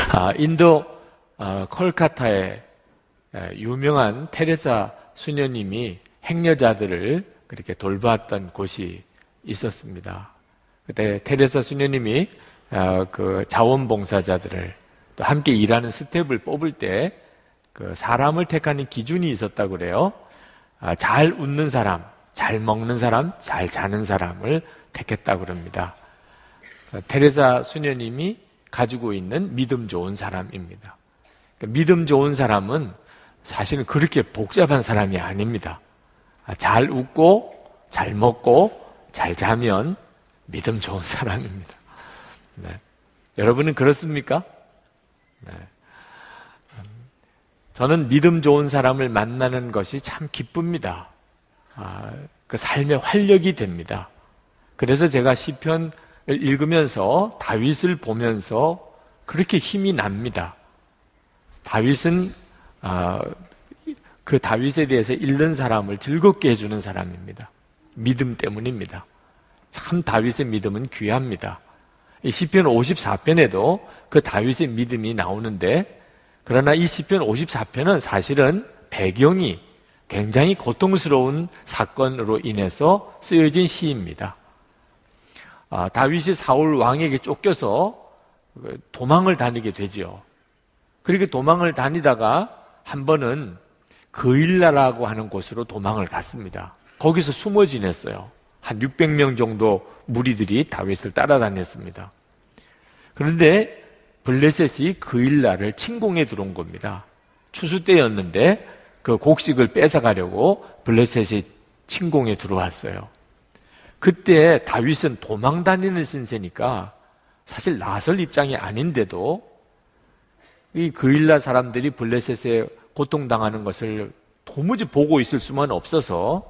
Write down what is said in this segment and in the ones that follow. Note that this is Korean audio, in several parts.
인도 콜카타에 유명한 테레사 수녀님이 행여자들을 그렇게 돌봤던 곳이 있었습니다. 그때 테레사 수녀님이 그 자원봉사자들을 또 함께 일하는 스텝을 뽑을 때 그 사람을 택하는 기준이 있었다고 그래요. 잘 웃는 사람, 잘 먹는 사람, 잘 자는 사람을 택했다고 그럽니다. 테레사 수녀님이 가지고 있는 믿음 좋은 사람입니다. 믿음 좋은 사람은 사실은 그렇게 복잡한 사람이 아닙니다. 잘 웃고 잘 먹고 잘 자면 믿음 좋은 사람입니다. 네. 여러분은 그렇습니까? 네. 저는 믿음 좋은 사람을 만나는 것이 참 기쁩니다. 그 삶의 활력이 됩니다. 그래서 제가 시편을 읽으면서 다윗을 보면서 그렇게 힘이 납니다. 다윗은 그 다윗에 대해서 읽는 사람을 즐겁게 해주는 사람입니다. 믿음 때문입니다. 참 다윗의 믿음은 귀합니다. 이 시편 54편에도 그 다윗의 믿음이 나오는데, 그러나 이 시편 54편은 사실은 배경이 굉장히 고통스러운 사건으로 인해서 쓰여진 시입니다. 다윗이 사울 왕에게 쫓겨서 도망을 다니게 되지요. 그렇게 도망을 다니다가 한 번은 그일라라고 하는 곳으로 도망을 갔습니다. 거기서 숨어 지냈어요. 한 600명 정도 무리들이 다윗을 따라다녔습니다. 그런데 블레셋이 그일라를 침공해 들어온 겁니다. 추수 때였는데 그 곡식을 뺏어가려고 블레셋이 침공해 들어왔어요. 그때 다윗은 도망 다니는 신세니까 사실 나설 입장이 아닌데도 이 그일라 사람들이 블레셋에 고통당하는 것을 도무지 보고 있을 수만 없어서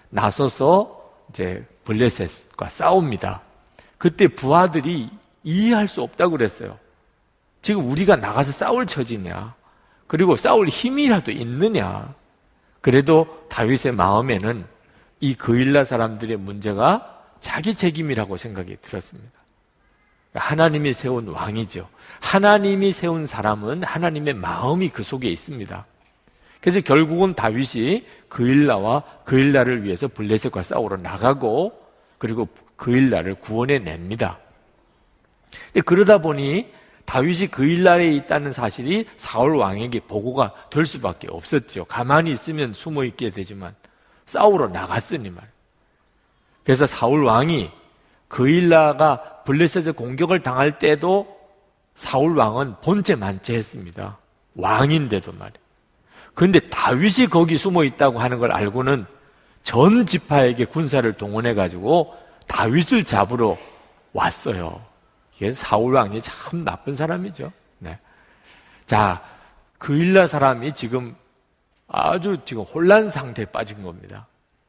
나서서 이제 블레셋과 싸웁니다. 그때 부하들이 이해할 수 없다고 그랬어요. 지금 우리가 나가서 싸울 처지냐? 그리고 싸울 힘이라도 있느냐? 그래도 다윗의 마음에는 이 그일라 사람들의 문제가 자기 책임이라고 생각이 들었습니다. 하나님이 세운 왕이죠. 하나님이 세운 사람은 하나님의 마음이 그 속에 있습니다. 그래서 결국은 다윗이 그일라와 그일라를 위해서 블레셋과 싸우러 나가고 그리고 그일라를 구원해 냅니다. 그러다 보니 다윗이 그일라에 있다는 사실이 사울 왕에게 보고가 될 수밖에 없었죠. 가만히 있으면 숨어 있게 되지만 싸우러 나갔으니 말. 그래서 사울 왕이 그일라가 블레셋의 공격을 당할 때도 사울 왕은 본체 만체했습니다. 왕인데도 말이에요. 그런데 다윗이 거기 숨어 있다고 하는 걸 알고는 전 지파에게 군사를 동원해 가지고 다윗을 잡으러 왔어요. 이게 사울 왕이 참 나쁜 사람이죠. 네. 자, 그일라 사람이 지금 아주 혼란 상태에 빠진 겁니다.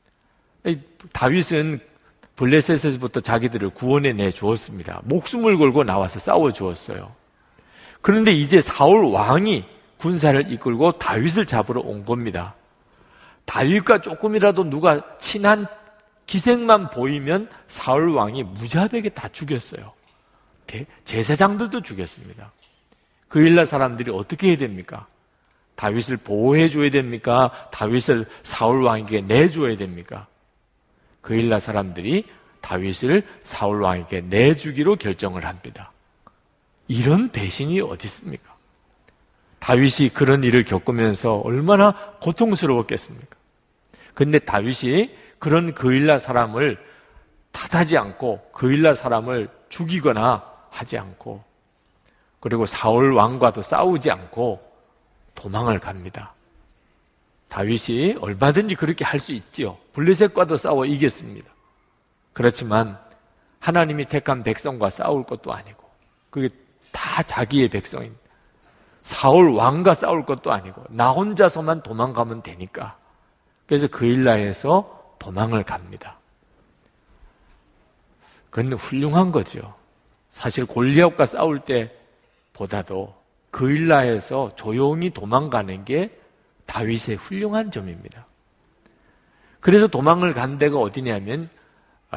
다윗은 블레셋에서부터 자기들을 구원해 내 주었습니다. 목숨을 걸고 나와서 싸워 주었어요. 그런데 이제 사울 왕이 군사를 이끌고 다윗을 잡으러 온 겁니다. 다윗과 조금이라도 누가 친한 기색만 보이면 사울 왕이 무자백에 다 죽였어요. 제사장들도 죽였습니다. 그일라 사람들이 어떻게 해야 됩니까? 다윗을 보호해 줘야 됩니까? 다윗을 사울 왕에게 내줘야 됩니까? 그일라 사람들이 다윗을 사울 왕에게 내주기로 결정을 합니다. 이런 배신이 어디 있습니까? 다윗이 그런 일을 겪으면서 얼마나 고통스러웠겠습니까? 그런데 다윗이 그런 그일라 사람을 탓하지 않고 그일라 사람을 죽이거나 하지 않고 그리고 사울 왕과도 싸우지 않고 도망을 갑니다. 다윗이 얼마든지 그렇게 할 수 있지요. 블레셋과도 싸워 이겼습니다. 그렇지만 하나님이 택한 백성과 싸울 것도 아니고 그게 다 자기의 백성입니다. 사울 왕과 싸울 것도 아니고 나 혼자서만 도망가면 되니까 그래서 그일라에서 도망을 갑니다. 그건 훌륭한 거죠. 사실 골리앗과 싸울 때보다도 그일라에서 조용히 도망가는 게 다윗의 훌륭한 점입니다. 그래서 도망을 간 데가 어디냐면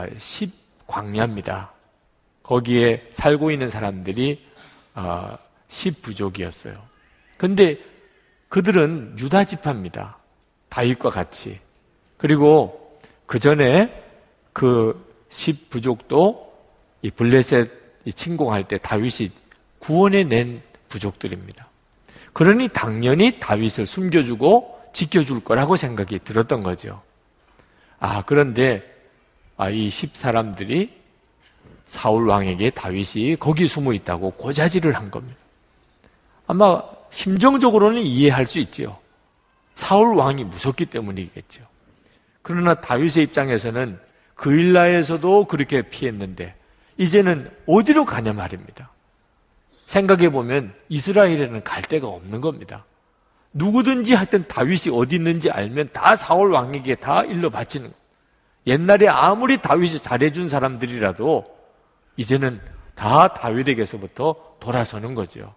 십광야입니다. 거기에 살고 있는 사람들이 10부족이었어요. 근데 그들은 유다 지파입니다. 다윗과 같이. 그리고 그 전에 그 10부족도 이 블레셋이 침공할 때 다윗이 구원해 낸 부족들입니다. 그러니 당연히 다윗을 숨겨주고 지켜줄 거라고 생각이 들었던 거죠. 그런데 이 10사람들이 사울 왕에게 다윗이 거기 숨어 있다고 고자질을 한 겁니다. 아마 심정적으로는 이해할 수 있죠. 사울 왕이 무섭기 때문이겠죠. 그러나 다윗의 입장에서는 그일라에서도 그렇게 피했는데 이제는 어디로 가냐 말입니다. 생각해 보면 이스라엘에는 갈 데가 없는 겁니다. 누구든지 하여튼 다윗이 어디 있는지 알면 다 사울 왕에게 다 일러 바치는 거예요. 옛날에 아무리 다윗이 잘해준 사람들이라도 이제는 다 다윗에게서부터 돌아서는 거죠.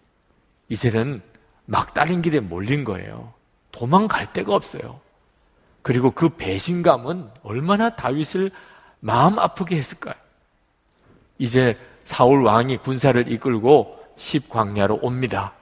이제는 막다른 길에 몰린 거예요. 도망갈 데가 없어요. 그리고 그 배신감은 얼마나 다윗을 마음 아프게 했을까요? 이제 사울 왕이 군사를 이끌고 10광야로 옵니다.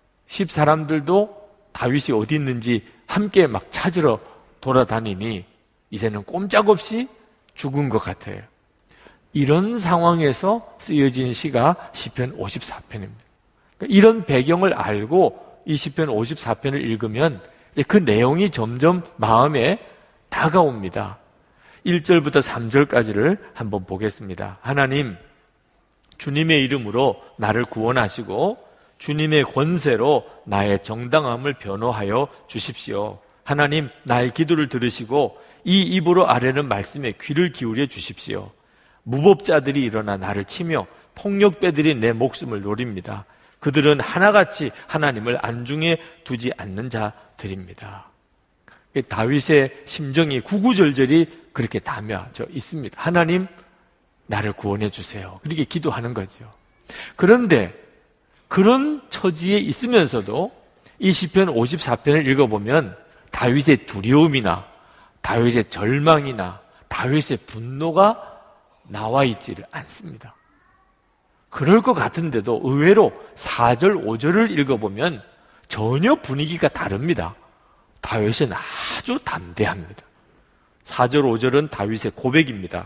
10사람들도 다윗이 어디 있는지 함께 막 찾으러 돌아다니니 이제는 꼼짝없이 죽은 것 같아요. 이런 상황에서 쓰여진 시가 시편 54편입니다. 이런 배경을 알고 이 시편 54편을 읽으면 그 내용이 점점 마음에 다가옵니다. 1절부터 3절까지를 한번 보겠습니다. 하나님, 주님의 이름으로 나를 구원하시고 주님의 권세로 나의 정당함을 변호하여 주십시오. 하나님, 나의 기도를 들으시고 이 입으로 아뢰는 말씀에 귀를 기울여 주십시오. 무법자들이 일어나 나를 치며 폭력배들이 내 목숨을 노립니다. 그들은 하나같이 하나님을 안중에 두지 않는 자들입니다. 다윗의 심정이 구구절절히 그렇게 담겨져 있습니다. 하나님, 나를 구원해 주세요. 그렇게 기도하는 거죠. 그런데 그런 처지에 있으면서도 이 시편 54편을 읽어보면 다윗의 두려움이나 다윗의 절망이나 다윗의 분노가 나와 있지를 않습니다. 그럴 것 같은데도 의외로 4절, 5절을 읽어보면 전혀 분위기가 다릅니다. 다윗은 아주 담대합니다. 4절, 5절은 다윗의 고백입니다.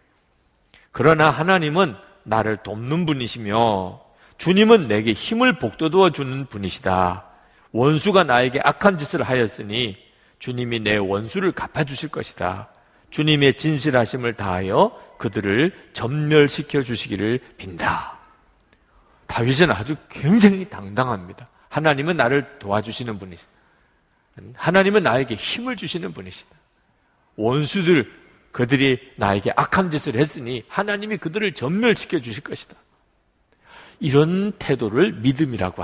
그러나 하나님은 나를 돕는 분이시며 주님은 내게 힘을 북돋워 주는 분이시다. 원수가 나에게 악한 짓을 하였으니 주님이 내 원수를 갚아주실 것이다. 주님의 진실하심을 다하여 그들을 전멸시켜 주시기를 빈다. 다윗은 아주 굉장히 당당합니다. 하나님은 나를 도와주시는 분이시다. 하나님은 나에게 힘을 주시는 분이시다. 원수들, 그들이 나에게 악한 짓을 했으니 하나님이 그들을 전멸시켜 주실 것이다. 이런 태도를 믿음이라고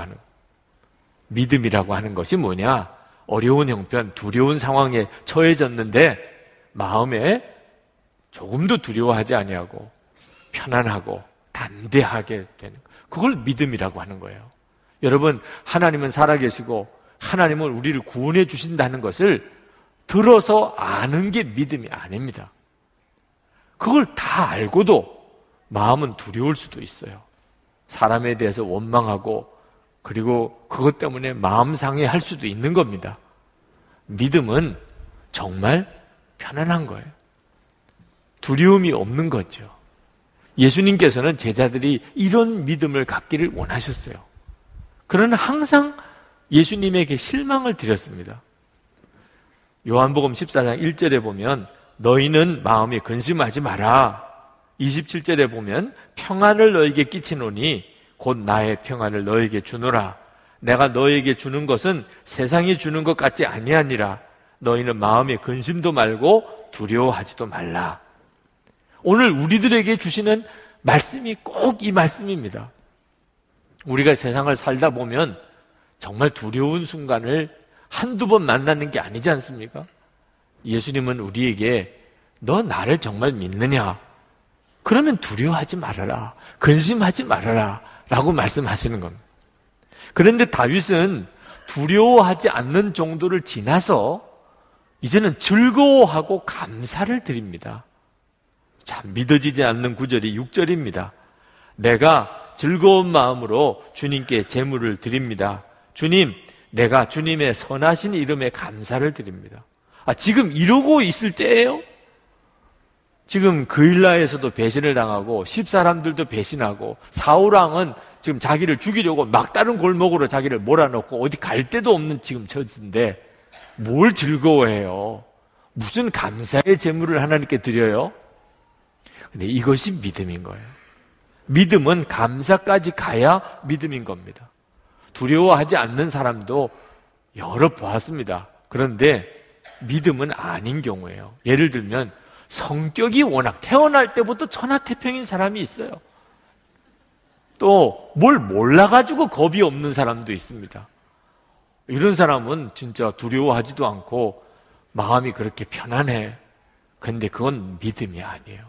하는 것이 뭐냐? 어려운 형편, 두려운 상황에 처해졌는데 마음에 조금도 두려워하지 아니하고 편안하고 담대하게 되는 것. 그걸 믿음이라고 하는 거예요. 여러분, 하나님은 살아계시고 하나님은 우리를 구원해 주신다는 것을 들어서 아는 게 믿음이 아닙니다. 그걸 다 알고도 마음은 두려울 수도 있어요. 사람에 대해서 원망하고 그리고 그것 때문에 마음 상해할 수도 있는 겁니다. 믿음은 정말 편안한 거예요. 두려움이 없는 거죠. 예수님께서는 제자들이 이런 믿음을 갖기를 원하셨어요. 그러나 항상 예수님에게 실망을 드렸습니다. 요한복음 14장 1절에 보면 너희는 마음에 근심하지 마라. 27절에 보면 평안을 너에게 끼치노니 곧 나의 평안을 너에게 주노라. 내가 너에게 주는 것은 세상이 주는 것 같지 아니하니라. 너희는 마음에 근심도 말고 두려워하지도 말라. 오늘 우리들에게 주시는 말씀이 꼭 이 말씀입니다. 우리가 세상을 살다 보면 정말 두려운 순간을 한두 번 만나는 게 아니지 않습니까? 예수님은 우리에게 너 나를 정말 믿느냐? 그러면 두려워하지 말아라. 근심하지 말아라. 라고 말씀하시는 겁니다. 그런데 다윗은 두려워하지 않는 정도를 지나서 이제는 즐거워하고 감사를 드립니다. 참 믿어지지 않는 구절이 6절입니다. 내가 즐거운 마음으로 주님께 제물을 드립니다. 주님, 내가 주님의 선하신 이름에 감사를 드립니다. 지금 이러고 있을 때예요? 지금 그일라에서도 배신을 당하고 10사람들도 배신하고 사울왕은 지금 자기를 죽이려고 막다른 골목으로 자기를 몰아넣고 어디 갈 데도 없는 지금 처지인데 뭘 즐거워해요? 무슨 감사의 제물을 하나님께 드려요? 근데 이것이 믿음인 거예요. 믿음은 감사까지 가야 믿음인 겁니다. 두려워하지 않는 사람도 여러 보았습니다. 그런데 믿음은 아닌 경우예요. 예를 들면 성격이 워낙 태어날 때부터 천하태평인 사람이 있어요. 또 뭘 몰라가지고 겁이 없는 사람도 있습니다. 이런 사람은 진짜 두려워하지도 않고 마음이 그렇게 편안해. 근데 그건 믿음이 아니에요.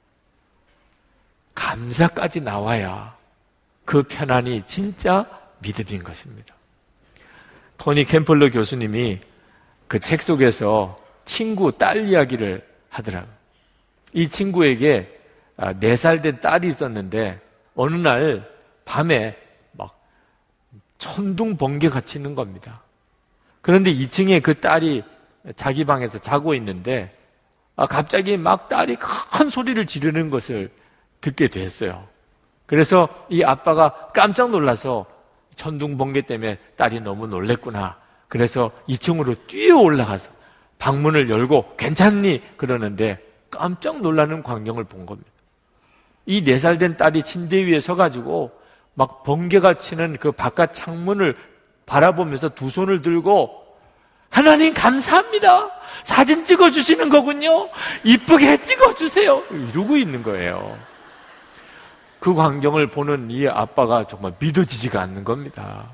감사까지 나와야 그 편안이 진짜 믿음인 것입니다. 토니 캠플러 교수님이 그 책 속에서 친구 딸 이야기를 하더라고요. 이 친구에게 4살 된 딸이 있었는데 어느 날 밤에 막 천둥 번개가 치는 겁니다. 그런데 2층에 그 딸이 자기 방에서 자고 있는데 갑자기 막 딸이 큰 소리를 지르는 것을 듣게 됐어요. 그래서 이 아빠가 깜짝 놀라서 천둥 번개 때문에 딸이 너무 놀랬구나. 그래서 2층으로 뛰어 올라가서 방문을 열고 괜찮니? 그러는데 깜짝 놀라는 광경을 본 겁니다. 이 4살 된 딸이 침대 위에 서가지고 막 번개가 치는 그 바깥 창문을 바라보면서 두 손을 들고 하나님 감사합니다. 사진 찍어주시는 거군요. 이쁘게 찍어주세요. 이러고 있는 거예요. 그 광경을 보는 이 아빠가 정말 믿어지지가 않는 겁니다.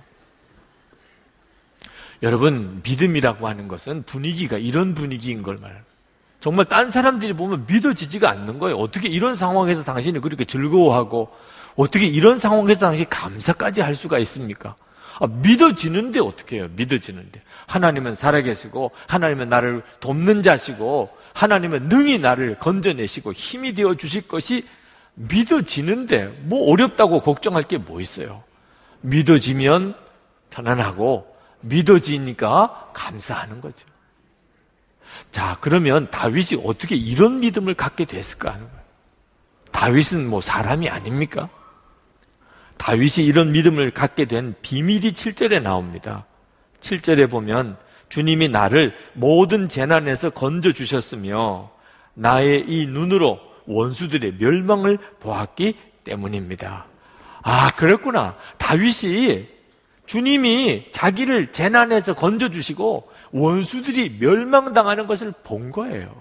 여러분, 믿음이라고 하는 것은 분위기가 이런 분위기인 걸 말합니다. 정말 딴 사람들이 보면 믿어지지가 않는 거예요. 어떻게 이런 상황에서 당신이 그렇게 즐거워하고 어떻게 이런 상황에서 당신이 감사까지 할 수가 있습니까? 믿어지는데 어떻게 해요? 믿어지는데. 하나님은 살아계시고 하나님은 나를 돕는 자시고 하나님은 능히 나를 건져내시고 힘이 되어 주실 것이 믿어지는데 뭐 어렵다고 걱정할 게 뭐 있어요? 믿어지면 편안하고 믿어지니까 감사하는 거죠. 자, 그러면 다윗이 어떻게 이런 믿음을 갖게 됐을까 하는 거예요. 다윗은 뭐 사람이 아닙니까? 다윗이 이런 믿음을 갖게 된 비밀이 7절에 나옵니다. 7절에 보면 주님이 나를 모든 재난에서 건져주셨으며 나의 이 눈으로 원수들의 멸망을 보았기 때문입니다. 그랬구나. 다윗이 주님이 자기를 재난에서 건져주시고 원수들이 멸망당하는 것을 본 거예요.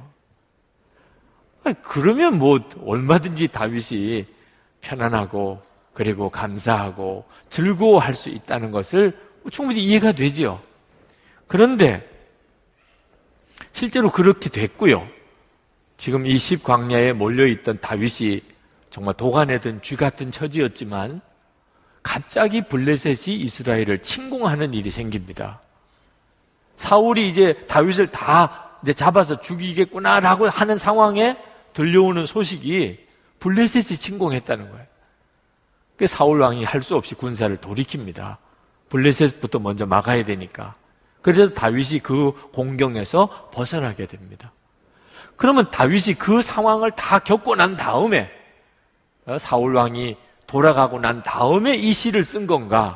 그러면 뭐 얼마든지 다윗이 편안하고 그리고 감사하고 즐거워할 수 있다는 것을 충분히 이해가 되지요. 그런데 실제로 그렇게 됐고요. 지금 이 십광야에 몰려있던 다윗이 정말 도가내든 쥐 같은 처지였지만 갑자기 블레셋이 이스라엘을 침공하는 일이 생깁니다. 사울이 이제 다윗을 다 이제 잡아서 죽이겠구나라고 하는 상황에 들려오는 소식이 블레셋이 침공했다는 거예요. 그래서 사울 왕이 할 수 없이 군사를 돌이킵니다. 블레셋부터 먼저 막아야 되니까. 그래서 다윗이 그 공경에서 벗어나게 됩니다. 그러면 다윗이 그 상황을 다 겪고 난 다음에 사울 왕이 돌아가고 난 다음에 이 시를 쓴 건가?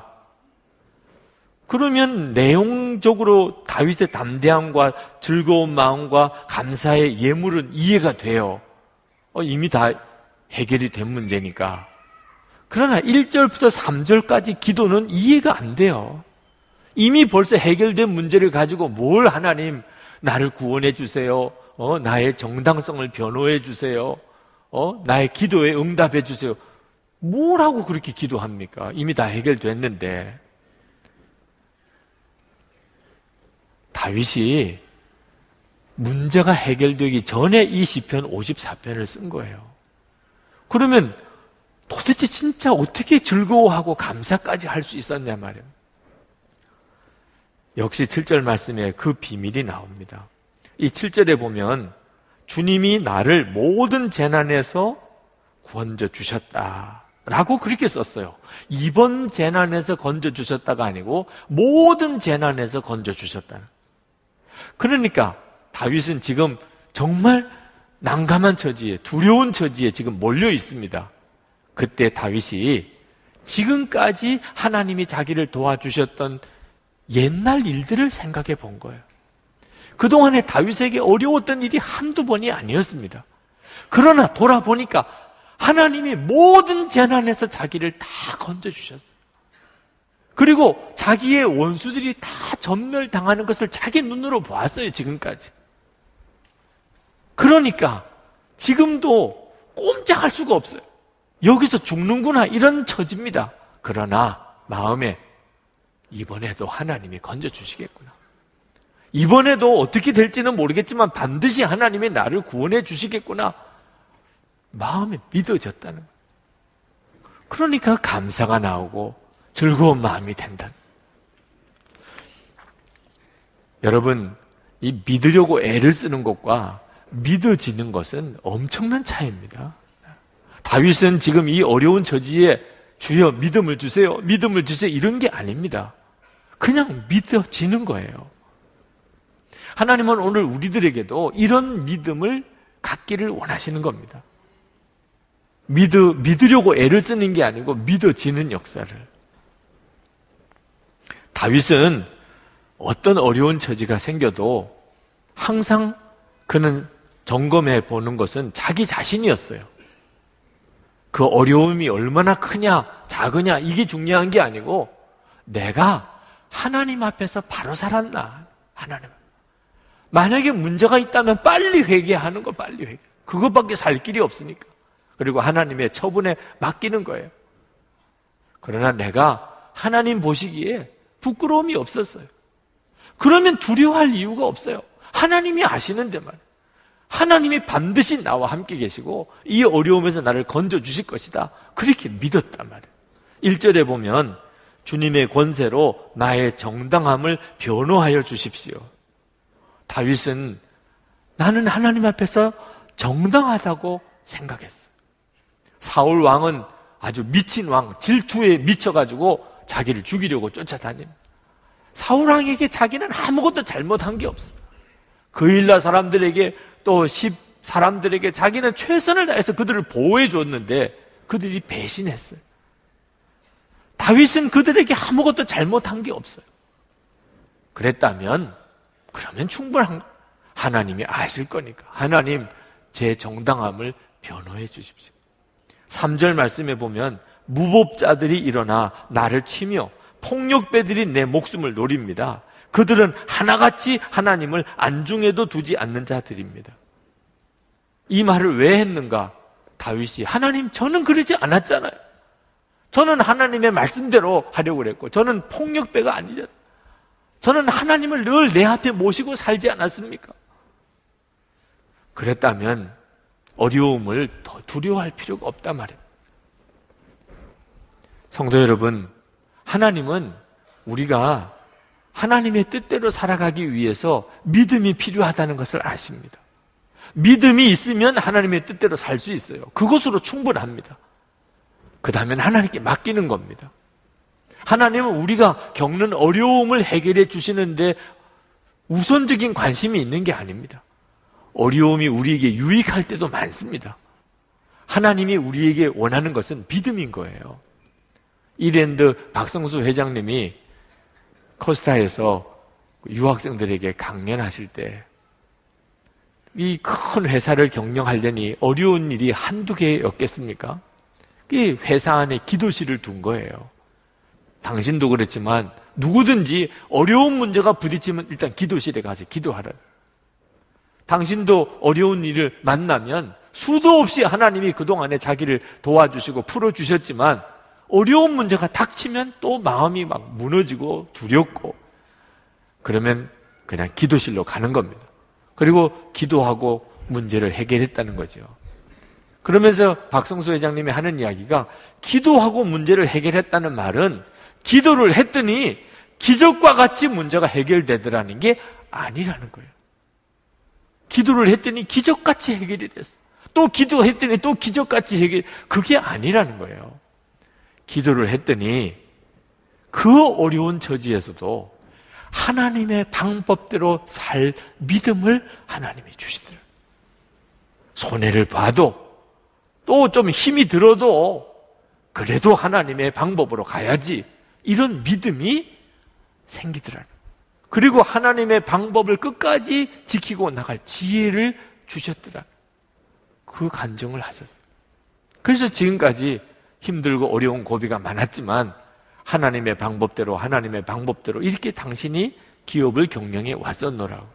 그러면 내용적으로 다윗의 담대함과 즐거운 마음과 감사의 예물은 이해가 돼요. 이미 다 해결이 된 문제니까. 그러나 1절부터 3절까지 기도는 이해가 안 돼요. 이미 벌써 해결된 문제를 가지고 뭘 하나님 나를 구원해 주세요. 나의 정당성을 변호해 주세요. 나의 기도에 응답해 주세요. 뭘 하고 그렇게 기도합니까? 이미 다 해결됐는데. 다윗이 문제가 해결되기 전에 이 시편 54편을 쓴 거예요. 그러면 도대체 진짜 어떻게 즐거워하고 감사까지 할 수 있었냐 말이에요. 역시 7절 말씀에 그 비밀이 나옵니다. 이 7절에 보면 주님이 나를 모든 재난에서 구원져 주셨다. 라고 그렇게 썼어요. 이번 재난에서 건져주셨다가 아니고 모든 재난에서 건져주셨다는. 그러니까 다윗은 지금 정말 난감한 처지에, 두려운 처지에 지금 몰려 있습니다. 그때 다윗이 지금까지 하나님이 자기를 도와주셨던 옛날 일들을 생각해 본 거예요. 그동안에 다윗에게 어려웠던 일이 한두 번이 아니었습니다. 그러나 돌아보니까 하나님이 모든 재난에서 자기를 다 건져주셨어요. 그리고 자기의 원수들이 다 전멸당하는 것을 자기 눈으로 보았어요, 지금까지. 그러니까 지금도 꼼짝할 수가 없어요. 여기서 죽는구나, 이런 처지입니다. 그러나 마음에 이번에도 하나님이 건져주시겠구나. 이번에도 어떻게 될지는 모르겠지만 반드시 하나님이 나를 구원해 주시겠구나. 마음에 믿어졌다는 거예요. 그러니까 감사가 나오고 즐거운 마음이 된다. 여러분, 이 믿으려고 애를 쓰는 것과 믿어지는 것은 엄청난 차이입니다. 다윗은 지금 이 어려운 처지에 주여 믿음을 주세요, 믿음을 주세요, 이런 게 아닙니다. 그냥 믿어지는 거예요. 하나님은 오늘 우리들에게도 이런 믿음을 갖기를 원하시는 겁니다. 믿으려고 애를 쓰는 게 아니고 믿어지는 역사를. 다윗은 어떤 어려운 처지가 생겨도 항상 그는 점검해 보는 것은 자기 자신이었어요. 그 어려움이 얼마나 크냐 작으냐 이게 중요한 게 아니고 내가 하나님 앞에서 바로 살았나. 하나님, 만약에 문제가 있다면 빨리 회개하는 거, 빨리 회개. 그것밖에 살 길이 없으니까. 그리고 하나님의 처분에 맡기는 거예요. 그러나 내가 하나님 보시기에 부끄러움이 없었어요. 그러면 두려워할 이유가 없어요. 하나님이 아시는데 말이에요. 하나님이 반드시 나와 함께 계시고 이 어려움에서 나를 건져주실 것이다. 그렇게 믿었단 말이에요. 1절에 보면 주님의 권세로 나의 정당함을 변호하여 주십시오. 다윗은 나는 하나님 앞에서 정당하다고 생각했어요. 사울 왕은 아주 미친 왕, 질투에 미쳐가지고 자기를 죽이려고 쫓아다닙니다. 사울 왕에게 자기는 아무것도 잘못한 게 없어요. 그일라 사람들에게 또 10 사람들에게 자기는 최선을 다해서 그들을 보호해 줬는데 그들이 배신했어요. 다윗은 그들에게 아무것도 잘못한 게 없어요. 그랬다면 그러면 충분한, 하나님이 아실 거니까 하나님 제 정당함을 변호해 주십시오. 3절 말씀에 보면 무법자들이 일어나 나를 치며 폭력배들이 내 목숨을 노립니다. 그들은 하나같이 하나님을 안중에도 두지 않는 자들입니다. 이 말을 왜 했는가? 다윗이 하나님, 저는 그러지 않았잖아요. 저는 하나님의 말씀대로 하려고 그랬고 저는 폭력배가 아니잖아요. 저는 하나님을 늘 내 앞에 모시고 살지 않았습니까? 그랬다면 어려움을 더 두려워할 필요가 없단 말이에요. 성도 여러분, 하나님은 우리가 하나님의 뜻대로 살아가기 위해서 믿음이 필요하다는 것을 아십니다. 믿음이 있으면 하나님의 뜻대로 살 수 있어요. 그것으로 충분합니다. 그 다음엔 하나님께 맡기는 겁니다. 하나님은 우리가 겪는 어려움을 해결해 주시는데 우선적인 관심이 있는 게 아닙니다. 어려움이 우리에게 유익할 때도 많습니다. 하나님이 우리에게 원하는 것은 믿음인 거예요. 이랜드 박성수 회장님이 코스타에서 유학생들에게 강연하실 때 이 큰 회사를 경영하려니 어려운 일이 한두 개였겠습니까? 이 회사 안에 기도실을 둔 거예요. 당신도 그렇지만 누구든지 어려운 문제가 부딪히면 일단 기도실에 가서 기도하라. 당신도 어려운 일을 만나면 수도 없이 하나님이 그동안에 자기를 도와주시고 풀어주셨지만 어려운 문제가 닥치면 또 마음이 막 무너지고 두렵고 그러면 그냥 기도실로 가는 겁니다. 그리고 기도하고 문제를 해결했다는 거죠. 그러면서 박성수 회장님이 하는 이야기가 기도하고 문제를 해결했다는 말은 기도를 했더니 기적과 같이 문제가 해결되더라는 게 아니라는 거예요. 기도를 했더니 기적같이 해결이 됐어. 또 기도했더니 또 기적같이 해결, 그게 아니라는 거예요. 기도를 했더니 그 어려운 처지에서도 하나님의 방법대로 살 믿음을 하나님이 주시더라고요. 손해를 봐도 또 좀 힘이 들어도 그래도 하나님의 방법으로 가야지, 이런 믿음이 생기더라고요. 그리고 하나님의 방법을 끝까지 지키고 나갈 지혜를 주셨더라고요. 그 간증을 하셨어요. 그래서 지금까지 힘들고 어려운 고비가 많았지만 하나님의 방법대로 이렇게 당신이 기업을 경영해 왔었노라고.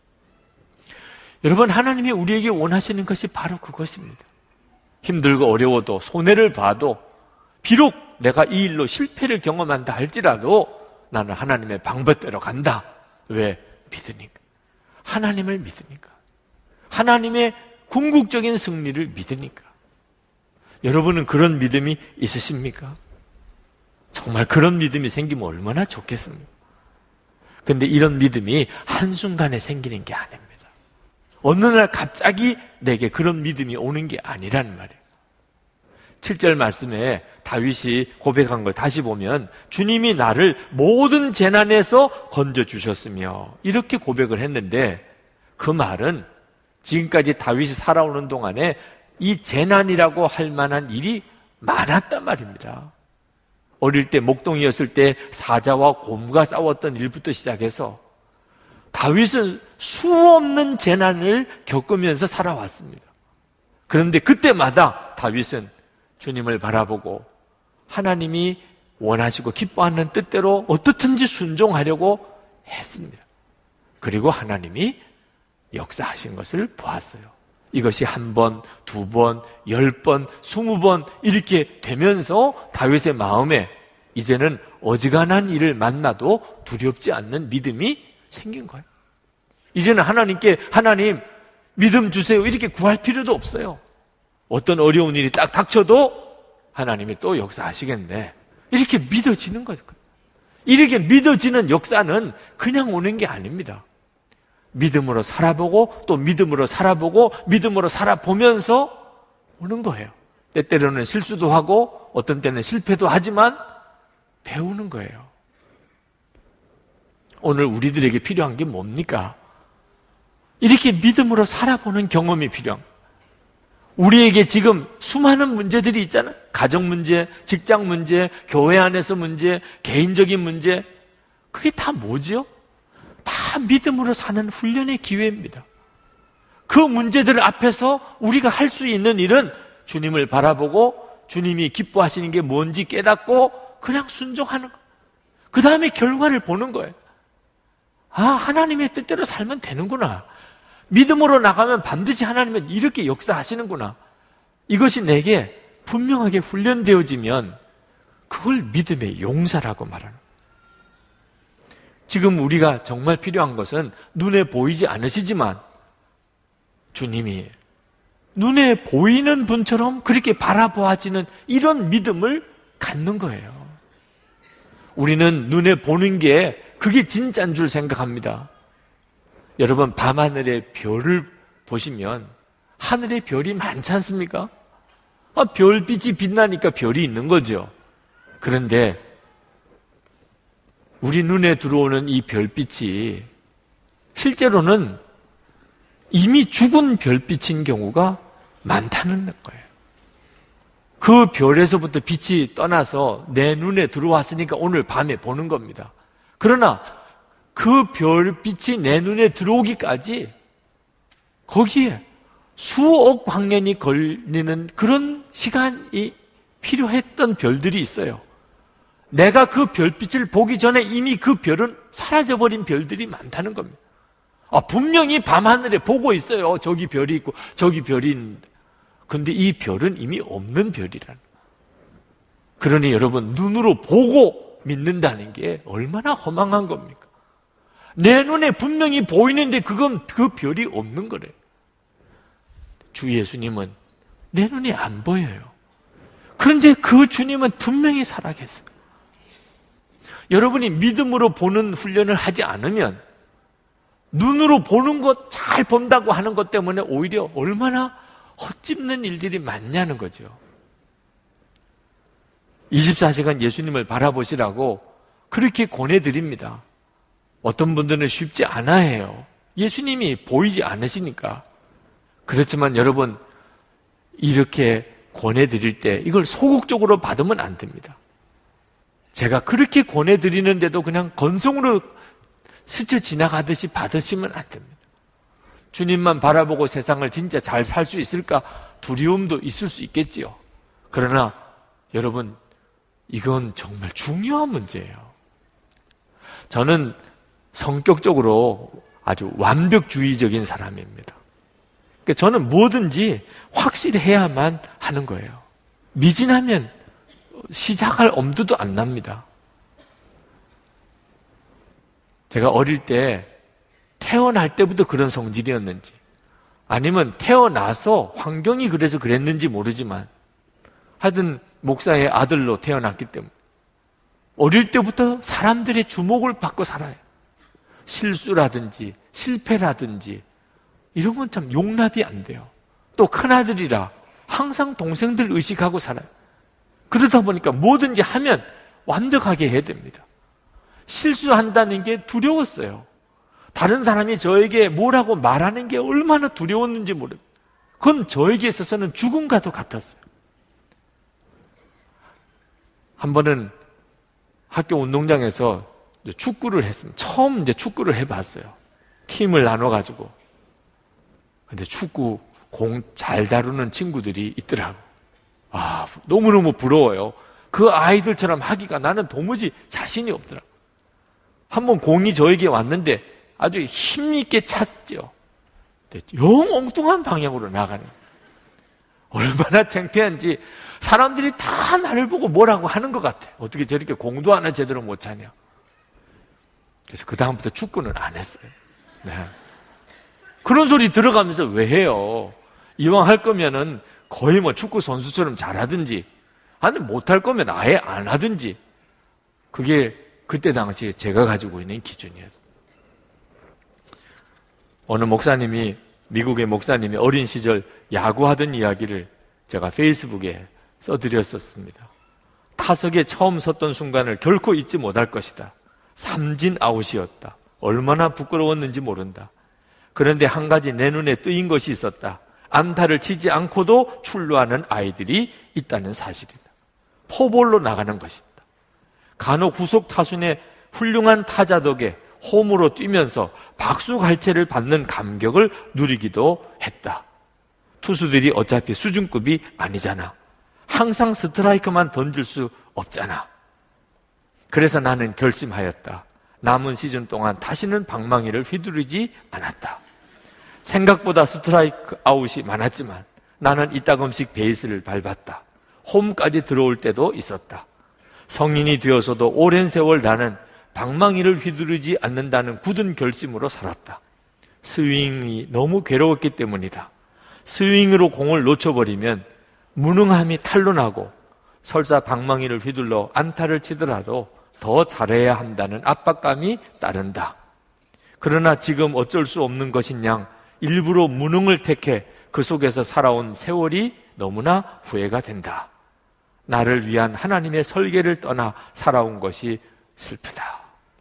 여러분, 하나님이 우리에게 원하시는 것이 바로 그것입니다. 힘들고 어려워도, 손해를 봐도, 비록 내가 이 일로 실패를 경험한다 할지라도 나는 하나님의 방법대로 간다. 왜? 믿으니까. 하나님을 믿으니까. 하나님의 궁극적인 승리를 믿으니까. 여러분은 그런 믿음이 있으십니까? 정말 그런 믿음이 생기면 얼마나 좋겠습니까? 그런데 이런 믿음이 한순간에 생기는 게 아닙니다. 어느 날 갑자기 내게 그런 믿음이 오는 게 아니라는 말이에요. 7절 말씀에 다윗이 고백한 걸 다시 보면 주님이 나를 모든 재난에서 건져주셨으며 이렇게 고백을 했는데, 그 말은 지금까지 다윗이 살아오는 동안에 이 재난이라고 할 만한 일이 많았단 말입니다. 어릴 때 목동이었을 때 사자와 곰과 싸웠던 일부터 시작해서 다윗은 수없는 재난을 겪으면서 살아왔습니다. 그런데 그때마다 다윗은 주님을 바라보고 하나님이 원하시고 기뻐하는 뜻대로 어떻든지 순종하려고 했습니다. 그리고 하나님이 역사하신 것을 보았어요. 이것이 1번, 2번, 10번, 20번 이렇게 되면서 다윗의 마음에 이제는 어지간한 일을 만나도 두렵지 않는 믿음이 생긴 거예요. 이제는 하나님께 하나님 믿음 주세요 이렇게 구할 필요도 없어요. 어떤 어려운 일이 딱 닥쳐도 하나님이 또 역사하시겠네, 이렇게 믿어지는 거예요. 이렇게 믿어지는 역사는 그냥 오는 게 아닙니다. 믿음으로 살아보고 또 믿음으로 살아보고 믿음으로 살아보면서 오는 거예요. 때때로는 실수도 하고 어떤 때는 실패도 하지만 배우는 거예요. 오늘 우리들에게 필요한 게 뭡니까? 이렇게 믿음으로 살아보는 경험이 필요한 거예요. 우리에게 지금 수많은 문제들이 있잖아요. 가정 문제, 직장 문제, 교회 안에서 문제, 개인적인 문제. 그게 다 뭐죠? 다 믿음으로 사는 훈련의 기회입니다. 그 문제들 앞에서 우리가 할 수 있는 일은 주님을 바라보고 주님이 기뻐하시는 게 뭔지 깨닫고 그냥 순종하는 거예요. 그 다음에 결과를 보는 거예요. 아, 하나님의 뜻대로 살면 되는구나. 믿음으로 나가면 반드시 하나님은 이렇게 역사하시는구나. 이것이 내게 분명하게 훈련되어지면 그걸 믿음의 용사라고 말하는 거예요. 지금 우리가 정말 필요한 것은 눈에 보이지 않으시지만 주님이 눈에 보이는 분처럼 그렇게 바라보아지는 이런 믿음을 갖는 거예요. 우리는 눈에 보는 게 그게 진짜인 줄 생각합니다. 여러분, 밤하늘의 별을 보시면 하늘에 별이 많지 않습니까? 별빛이 빛나니까 별이 있는 거죠. 그런데 우리 눈에 들어오는 이 별빛이 실제로는 이미 죽은 별빛인 경우가 많다는 거예요. 그 별에서부터 빛이 떠나서 내 눈에 들어왔으니까 오늘 밤에 보는 겁니다. 그러나 그 별빛이 내 눈에 들어오기까지 거기에 수억 광년이 걸리는 그런 시간이 필요했던 별들이 있어요. 내가 그 별빛을 보기 전에 이미 그 별은 사라져버린 별들이 많다는 겁니다. 분명히 밤하늘에 보고 있어요. 저기 별이 있고 저기 별이 있는데. 근데 이 별은 이미 없는 별이라는. 그러니 여러분, 눈으로 보고 믿는다는 게 얼마나 허망한 겁니까? 내 눈에 분명히 보이는데 그건 그 별이 없는 거래요. 주 예수님은 내 눈에 안 보여요. 그런데 그 주님은 분명히 살아계세요. 여러분이 믿음으로 보는 훈련을 하지 않으면 눈으로 보는 것, 잘 본다고 하는 것 때문에 오히려 얼마나 헛짚는 일들이 많냐는 거죠. 24시간 예수님을 바라보시라고 그렇게 권해드립니다. 어떤 분들은 쉽지 않아 해요. 예수님이 보이지 않으시니까. 그렇지만 여러분, 이렇게 권해드릴 때 이걸 소극적으로 받으면 안 됩니다. 제가 그렇게 권해드리는데도 그냥 건성으로 스쳐 지나가듯이 받으시면 안 됩니다. 주님만 바라보고 세상을 진짜 잘 살 수 있을까 두려움도 있을 수 있겠지요. 그러나 여러분, 이건 정말 중요한 문제예요. 저는 성격적으로 아주 완벽주의적인 사람입니다. 그러니까 저는 뭐든지 확실히 해야만 하는 거예요. 미진하면 시작할 엄두도 안 납니다. 제가 어릴 때 태어날 때부터 그런 성질이었는지 아니면 태어나서 환경이 그래서 그랬는지 모르지만 하여튼 목사의 아들로 태어났기 때문에 어릴 때부터 사람들의 주목을 받고 살아요. 실수라든지 실패라든지 이런 건 참 용납이 안 돼요. 또 큰아들이라 항상 동생들 의식하고 살아요. 그러다 보니까 뭐든지 하면 완벽하게 해야 됩니다. 실수한다는 게 두려웠어요. 다른 사람이 저에게 뭐라고 말하는 게 얼마나 두려웠는지 모릅니다. 그건 저에게 있어서는 죽음과도 같았어요. 한 번은 학교 운동장에서 축구를 했습니다. 처음 이제 축구를 해봤어요. 팀을 나눠가지고. 근데 축구 공 잘 다루는 친구들이 있더라고. 아, 너무너무 부러워요. 그 아이들처럼 하기가 나는 도무지 자신이 없더라고. 한번 공이 저에게 왔는데 아주 힘있게 찼죠. 영 엉뚱한 방향으로 나가는. 얼마나 창피한지 사람들이 다 나를 보고 뭐라고 하는 것 같아. 어떻게 저렇게 공도 하나 제대로 못 차냐. 그래서 그 다음부터 축구는 안 했어요. 네. 그런 소리 들어가면서 왜 해요? 이왕 할 거면은 거의 뭐 축구 선수처럼 잘하든지 아니면 못할 거면 아예 안 하든지. 그게 그때 당시에 제가 가지고 있는 기준이었어요. 어느 목사님이, 미국의 목사님이 어린 시절 야구하던 이야기를 제가 페이스북에 써드렸었습니다. 타석에 처음 섰던 순간을 결코 잊지 못할 것이다. 삼진 아웃이었다. 얼마나 부끄러웠는지 모른다. 그런데 한 가지 내 눈에 뜨인 것이 있었다. 안타를 치지 않고도 출루하는 아이들이 있다는 사실이다. 포볼로 나가는 것이다. 간혹 후속 타순의 훌륭한 타자 덕에 홈으로 뛰면서 박수갈채를 받는 감격을 누리기도 했다. 투수들이 어차피 수준급이 아니잖아. 항상 스트라이크만 던질 수 없잖아. 그래서 나는 결심하였다. 남은 시즌 동안 다시는 방망이를 휘두르지 않았다. 생각보다 스트라이크 아웃이 많았지만 나는 이따금씩 베이스를 밟았다. 홈까지 들어올 때도 있었다. 성인이 되어서도 오랜 세월 나는 방망이를 휘두르지 않는다는 굳은 결심으로 살았다. 스윙이 너무 괴로웠기 때문이다. 스윙으로 공을 놓쳐버리면 무능함이 탄로나고 설사 방망이를 휘둘러 안타를 치더라도 더 잘해야 한다는 압박감이 따른다. 그러나 지금 어쩔 수 없는 것인 양 일부러 무능을 택해 그 속에서 살아온 세월이 너무나 후회가 된다. 나를 위한 하나님의 설계를 떠나 살아온 것이 슬프다.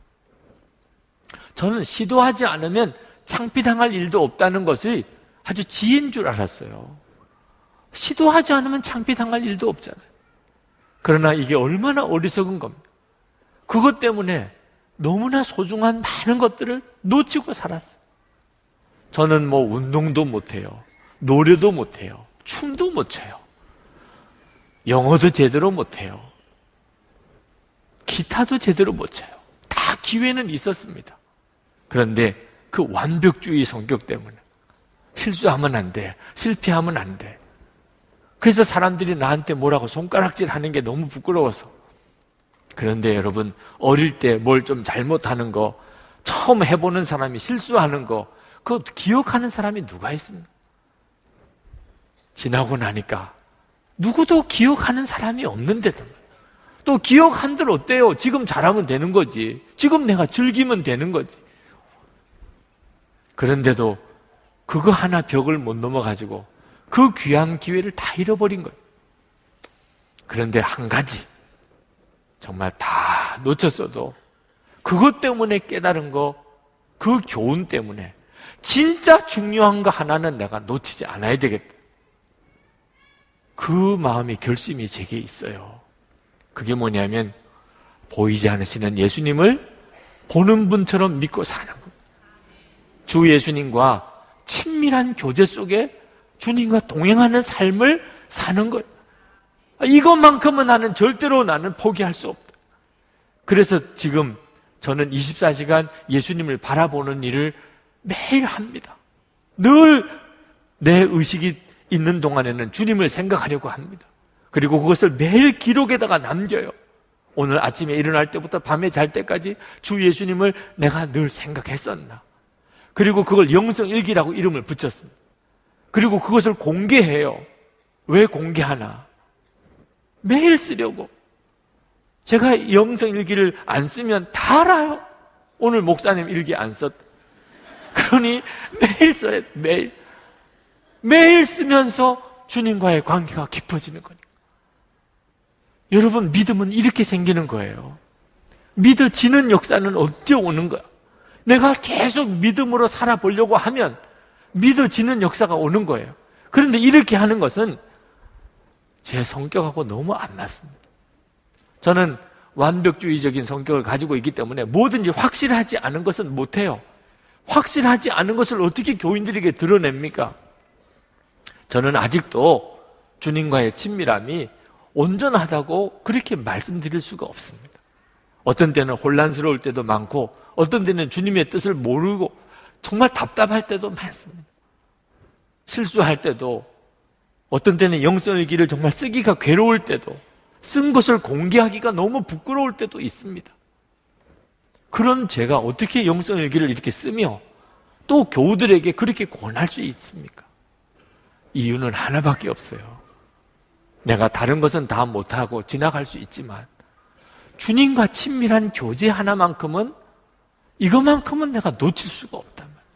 저는 시도하지 않으면 창피당할 일도 없다는 것이 아주 지혜인 줄 알았어요. 시도하지 않으면 창피당할 일도 없잖아요. 그러나 이게 얼마나 어리석은 겁니다. 그것 때문에 너무나 소중한 많은 것들을 놓치고 살았어요. 저는 뭐 운동도 못해요. 노래도 못해요. 춤도 못 춰요. 영어도 제대로 못해요. 기타도 제대로 못 쳐요. 다 기회는 있었습니다. 그런데 그 완벽주의 성격 때문에 실수하면 안 돼. 실패하면 안 돼. 그래서 사람들이 나한테 뭐라고 손가락질 하는 게 너무 부끄러워서. 그런데 여러분, 어릴 때 뭘 좀 잘못하는 거, 처음 해보는 사람이 실수하는 거, 그거 기억하는 사람이 누가 있습니까? 지나고 나니까 누구도 기억하는 사람이 없는데도 또 기억한들 어때요? 지금 잘하면 되는 거지. 지금 내가 즐기면 되는 거지. 그런데도 그거 하나 벽을 못 넘어가지고 그 귀한 기회를 다 잃어버린 거예요. 그런데 한 가지, 정말 다 놓쳤어도 그것 때문에 깨달은 거, 그 교훈 때문에 진짜 중요한 거 하나는 내가 놓치지 않아야 되겠다. 그 마음의 결심이 제게 있어요. 그게 뭐냐면 보이지 않으시는 예수님을 보는 분처럼 믿고 사는 것. 주 예수님과 친밀한 교제 속에 주님과 동행하는 삶을 사는 거예요. 이것만큼은 나는 포기할 수 없다. 그래서 지금 저는 24시간 예수님을 바라보는 일을 매일 합니다. 늘 내 의식이 있는 동안에는 주님을 생각하려고 합니다. 그리고 그것을 매일 기록에다가 남겨요. 오늘 아침에 일어날 때부터 밤에 잘 때까지 주 예수님을 내가 늘 생각했었나. 그리고 그걸 영성일기라고 이름을 붙였습니다. 그리고 그것을 공개해요. 왜 공개하나? 매일 쓰려고. 제가 영성일기를 안 쓰면 다 알아요. 오늘 목사님 일기 안 썼다. 그러니 매일 써야 돼. 매일 쓰면서 주님과의 관계가 깊어지는 거니까. 여러분, 믿음은 이렇게 생기는 거예요. 믿어지는 역사는 언제 오는 거야? 내가 계속 믿음으로 살아보려고 하면 믿어지는 역사가 오는 거예요. 그런데 이렇게 하는 것은 제 성격하고 너무 안 맞습니다. 저는 완벽주의적인 성격을 가지고 있기 때문에 뭐든지 확실하지 않은 것은 못해요. 확실하지 않은 것을 어떻게 교인들에게 드러냅니까? 저는 아직도 주님과의 친밀함이 온전하다고 그렇게 말씀드릴 수가 없습니다. 어떤 때는 혼란스러울 때도 많고 어떤 때는 주님의 뜻을 모르고 정말 답답할 때도 많습니다. 실수할 때도, 어떤 때는 영성일기를 정말 쓰기가 괴로울 때도, 쓴 것을 공개하기가 너무 부끄러울 때도 있습니다. 그런 제가 어떻게 영성일기를 이렇게 쓰며 또 교우들에게 그렇게 권할 수 있습니까? 이유는 하나밖에 없어요. 내가 다른 것은 다 못하고 지나갈 수 있지만 주님과 친밀한 교제 하나만큼은, 이것만큼은 내가 놓칠 수가 없단 말이에요.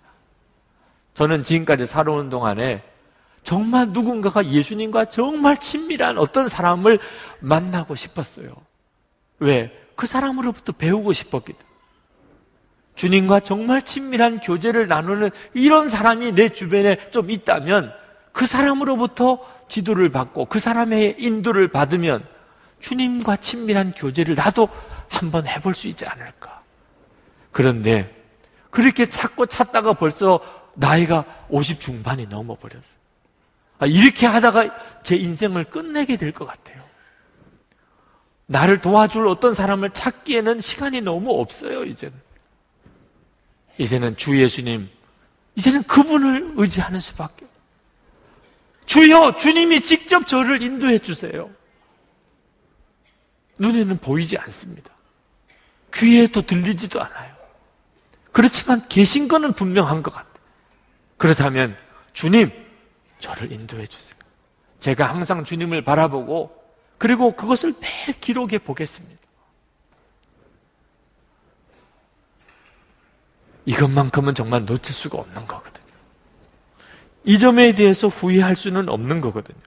저는 지금까지 살아오는 동안에 정말 누군가가 예수님과 정말 친밀한 어떤 사람을 만나고 싶었어요. 왜? 그 사람으로부터 배우고 싶었기 때문에. 주님과 정말 친밀한 교제를 나누는 이런 사람이 내 주변에 좀 있다면 그 사람으로부터 지도를 받고 그 사람의 인도를 받으면 주님과 친밀한 교제를 나도 한번 해볼 수 있지 않을까. 그런데 그렇게 찾다가 벌써 나이가 50 중반이 넘어버렸어요. 이렇게 하다가 제 인생을 끝내게 될 것 같아요. 나를 도와줄 어떤 사람을 찾기에는 시간이 너무 없어요. 이제는 주 예수님, 이제는 그분을 의지하는 수밖에. 주여, 주님이 직접 저를 인도해 주세요. 눈에는 보이지 않습니다. 귀에도 들리지도 않아요. 그렇지만 계신 거는 분명한 것 같아요. 그렇다면 주님, 저를 인도해 주세요. 제가 항상 주님을 바라보고 그리고 그것을 매일 기록해 보겠습니다. 이것만큼은 정말 놓칠 수가 없는 거거든요. 이 점에 대해서 후회할 수는 없는 거거든요.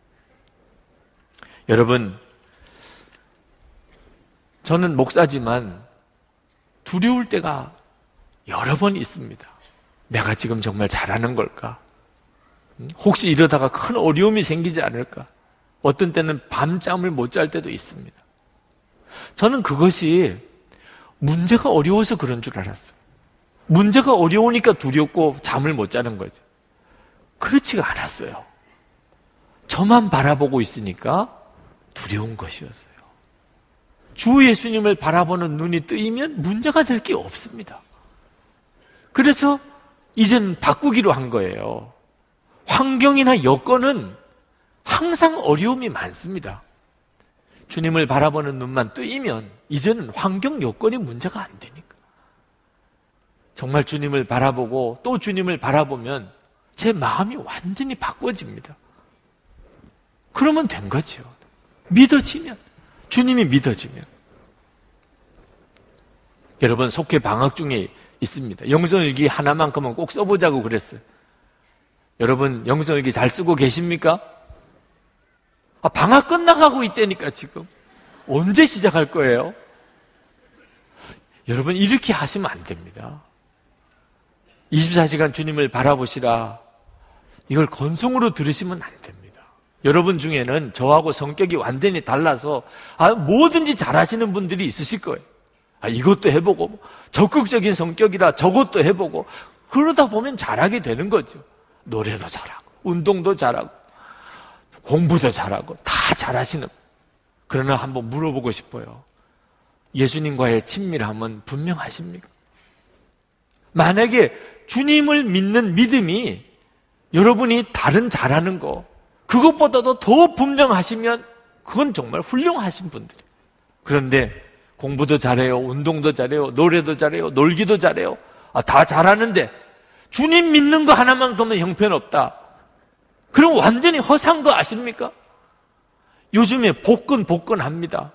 여러분, 저는 목사지만 두려울 때가 여러 번 있습니다. 내가 지금 정말 잘하는 걸까? 혹시 이러다가 큰 어려움이 생기지 않을까? 어떤 때는 밤잠을 못 잘 때도 있습니다. 저는 그것이 문제가 어려워서 그런 줄 알았어요. 문제가 어려우니까 두렵고 잠을 못 자는 거죠. 그렇지가 않았어요. 저만 바라보고 있으니까 두려운 것이었어요. 주 예수님을 바라보는 눈이 뜨이면 문제가 될 게 없습니다. 그래서 이젠 바꾸기로 한 거예요. 환경이나 여건은 항상 어려움이 많습니다. 주님을 바라보는 눈만 뜨이면 이제는 환경 여건이 문제가 안 되니까. 정말 주님을 바라보고 또 주님을 바라보면 제 마음이 완전히 바꿔집니다. 그러면 된 거죠. 믿어지면, 주님이 믿어지면. 여러분, 속회 방학 중에 있습니다. 영성일기 하나만큼은 꼭 써보자고 그랬어요. 여러분, 영성일기 잘 쓰고 계십니까? 방학 끝나가고 있다니까 지금. 언제 시작할 거예요? 여러분, 이렇게 하시면 안 됩니다. 24시간 주님을 바라보시라. 이걸 건성으로 들으시면 안 됩니다. 여러분 중에는 저하고 성격이 완전히 달라서 뭐든지 잘하시는 분들이 있으실 거예요. 이것도 해보고, 적극적인 성격이라 저것도 해보고, 그러다 보면 잘하게 되는 거죠. 노래도 잘하고, 운동도 잘하고, 공부도 잘하고, 다 잘하시는. 그러나 한번 물어보고 싶어요. 예수님과의 친밀함은 분명하십니까? 만약에 주님을 믿는 믿음이 여러분이 다른 잘하는 거, 그것보다도 더 분명하시면 그건 정말 훌륭하신 분들이에요. 그런데 공부도 잘해요, 운동도 잘해요, 노래도 잘해요, 놀기도 잘해요. 다 잘하는데 주님 믿는 거 하나만큼은 형편없다. 그럼 완전히 허사한 거 아십니까? 요즘에 복근합니다.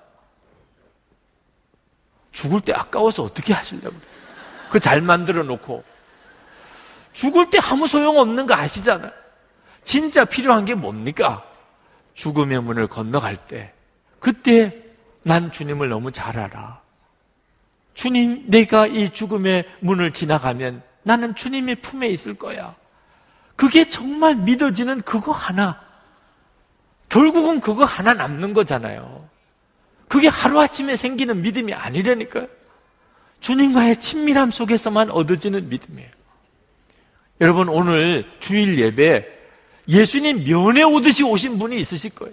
죽을 때 아까워서 어떻게 하시려고 그래요? 그거 잘 만들어 놓고 죽을 때 아무 소용없는 거 아시잖아요. 진짜 필요한 게 뭡니까? 죽음의 문을 건너갈 때, 그때 난 주님을 너무 잘 알아. 주님, 내가 이 죽음의 문을 지나가면 나는 주님의 품에 있을 거야. 그게 정말 믿어지는 그거 하나. 결국은 그거 하나 남는 거잖아요. 그게 하루아침에 생기는 믿음이 아니라니까요. 주님과의 친밀함 속에서만 얻어지는 믿음이에요. 여러분, 오늘 주일 예배 예수님 면회 오듯이 오신 분이 있으실 거예요.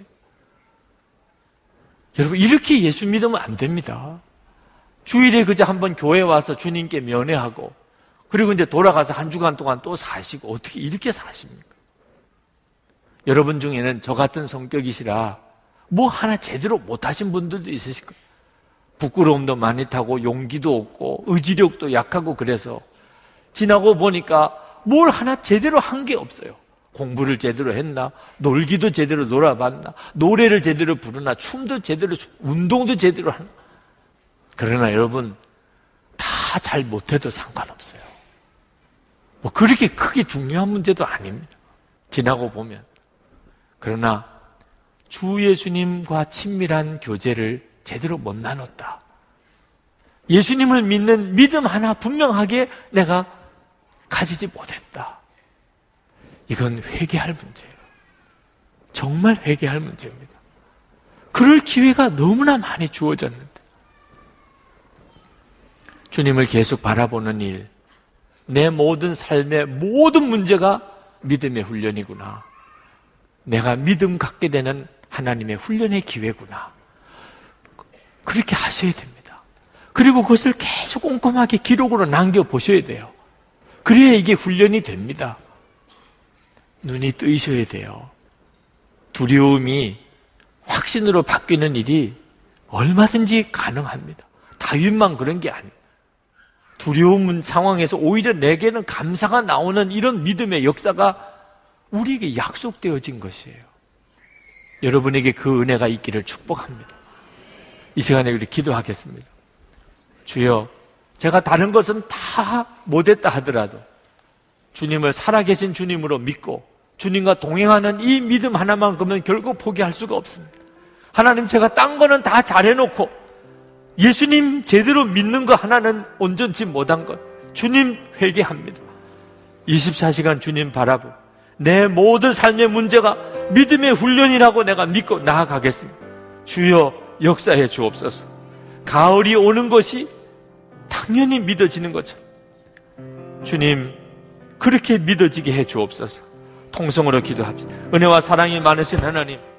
여러분, 이렇게 예수 믿으면 안 됩니다. 주일에 그저 한번 교회 와서 주님께 면회하고, 그리고 이제 돌아가서 한 주간 동안 또 사시고, 어떻게 이렇게 사십니까? 여러분 중에는 저 같은 성격이시라 뭐 하나 제대로 못하신 분들도 있으실 거예요. 부끄러움도 많이 타고 용기도 없고 의지력도 약하고, 그래서 지나고 보니까 뭘 하나 제대로 한 게 없어요. 공부를 제대로 했나? 놀기도 제대로 놀아봤나? 노래를 제대로 부르나? 춤도 제대로, 운동도 제대로 하나? 그러나 여러분, 다 잘 못해도 상관없어요. 뭐 그렇게 크게 중요한 문제도 아닙니다. 지나고 보면. 그러나 주 예수님과 친밀한 교제를 제대로 못 나눴다. 예수님을 믿는 믿음 하나 분명하게 내가 가지지 못했다. 이건 회개할 문제예요. 정말 회개할 문제입니다. 그럴 기회가 너무나 많이 주어졌는데, 주님을 계속 바라보는 일, 내 모든 삶의 모든 문제가 믿음의 훈련이구나. 내가 믿음 갖게 되는 하나님의 훈련의 기회구나. 그렇게 하셔야 됩니다. 그리고 그것을 계속 꼼꼼하게 기록으로 남겨보셔야 돼요. 그래야 이게 훈련이 됩니다. 눈이 뜨이셔야 돼요. 두려움이 확신으로 바뀌는 일이 얼마든지 가능합니다. 다윗만 그런 게 아니에요. 두려운 상황에서 오히려 내게는 감사가 나오는 이런 믿음의 역사가 우리에게 약속되어진 것이에요. 여러분에게 그 은혜가 있기를 축복합니다. 이 시간에 우리 기도하겠습니다. 주여, 제가 다른 것은 다 못했다 하더라도 주님을 살아계신 주님으로 믿고 주님과 동행하는 이 믿음 하나만큼은 결국 포기할 수가 없습니다. 하나님, 제가 딴 거는 다 잘해놓고 예수님 제대로 믿는 거 하나는 온전치 못한 것, 주님 회개합니다. 24시간 주님 바라보고 내 모든 삶의 문제가 믿음의 훈련이라고 내가 믿고 나아가겠습니다. 주여, 역사해 주옵소서. 가을이 오는 것이 당연히 믿어지는 거죠. 주님, 그렇게 믿어지게 해 주옵소서. 통성으로 기도합시다. 은혜와 사랑이 많으신 하나님,